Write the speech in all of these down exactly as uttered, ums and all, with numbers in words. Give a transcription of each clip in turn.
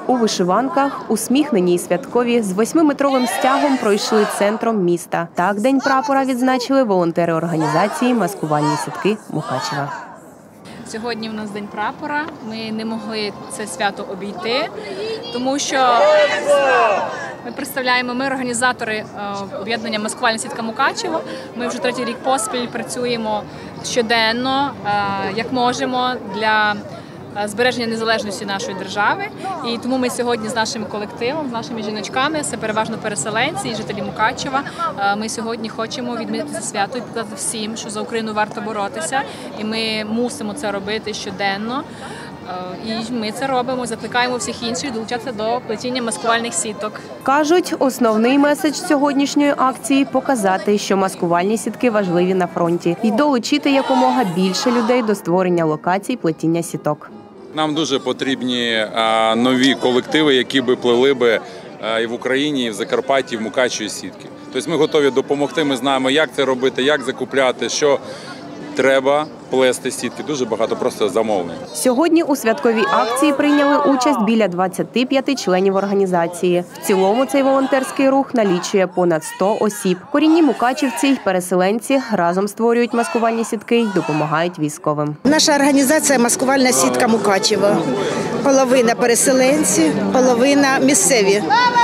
у вишиванках, усміхнені й святкові, з восьмиметровим стягом пройшли центром міста. Так День прапора відзначили волонтери організації «Маскувальні сітки» Мукачева. Сьогодні у нас День прапора. Ми не могли це свято обійти, тому що ми представляємо, ми організатори об'єднання «Маскувальна сітка Мукачево». Ми вже третій рік поспіль працюємо щоденно, як можемо, для збереження незалежності нашої держави. І тому ми сьогодні з нашим колективом, з нашими жіночками, це переважно переселенці і жителі Мукачева, ми сьогодні хочемо відмітити це свято і показати всім, що за Україну варто боротися. І ми мусимо це робити щоденно. І ми це робимо, закликаємо всіх інших долучатися до плетіння маскувальних сіток. Кажуть, основний меседж сьогоднішньої акції – показати, що маскувальні сітки важливі на фронті і долучити якомога більше людей до створення локацій плетіння сіток. Нам дуже потрібні нові колективи, які би плели би і в Україні, і в Закарпатті, і в Мукачеві сітки. Тобто ми готові допомогти, ми знаємо, як це робити, як закупляти, що треба плести сітки. Дуже багато просто замовлень. Сьогодні у святковій акції прийняли участь біля двадцяти п'яти членів організації. В цілому цей волонтерський рух налічує понад сто осіб. Корінні мукачівці й переселенці разом створюють маскувальні сітки й допомагають військовим. Наша організація «Маскувальна сітка Мукачева». Половина переселенці, половина місцеві.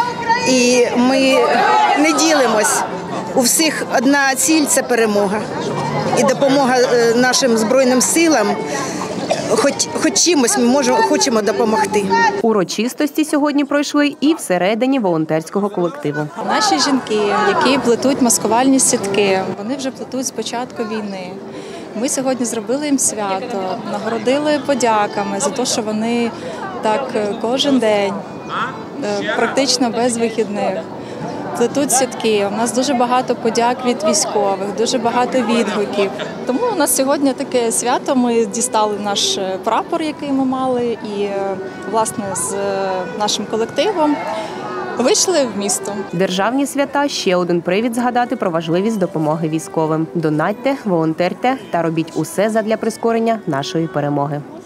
І ми не ділимось. У всіх одна ціль – це перемога. І допомога нашим Збройним силам, хоч, хоч чимось ми можемо, хочемо допомогти. Урочистості сьогодні пройшли і всередині волонтерського колективу. Наші жінки, які плетуть маскувальні сітки, вони вже плетуть з початку війни. Ми сьогодні зробили їм свято, нагородили подяками за те, що вони так кожен день, практично без вихідних, плетуть сітки. У нас дуже багато подяк від військових, дуже багато відгуків. Тому у нас сьогодні таке свято. Ми дістали наш прапор, який ми мали, і власне з нашим колективом вийшли в місто. Державні свята – ще один привід згадати про важливість допомоги військовим. Донатьте, волонтерте та робіть усе задля прискорення нашої перемоги.